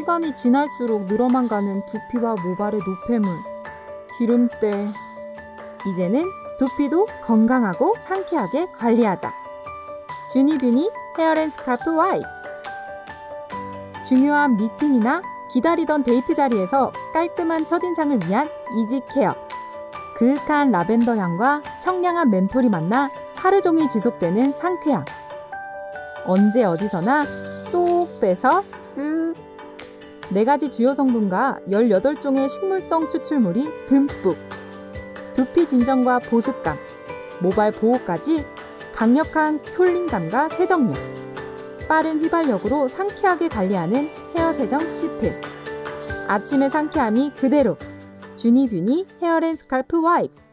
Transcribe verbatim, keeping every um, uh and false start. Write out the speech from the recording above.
시간이 지날수록 늘어만 가는 두피와 모발의 노폐물, 기름때. 이제는 두피도 건강하고 상쾌하게 관리하자. 주니뷰니 헤어앤스칼프 와이프스. 중요한 미팅이나 기다리던 데이트 자리에서 깔끔한 첫인상을 위한 이지 케어. 그윽한 라벤더 향과 청량한 멘톨이 만나 하루 종일 지속되는 상쾌함. 언제 어디서나 쏙 빼서 쓱. 네 가지 주요 성분과 열여덟 종의 식물성 추출물이 듬뿍. 두피 진정과 보습감, 모발 보호까지 강력한 쿨링감과 세정력. 빠른 휘발력으로 상쾌하게 관리하는 헤어 세정 시트. 아침의 상쾌함이 그대로. 주니뷰니 헤어앤스칼프 와이프스.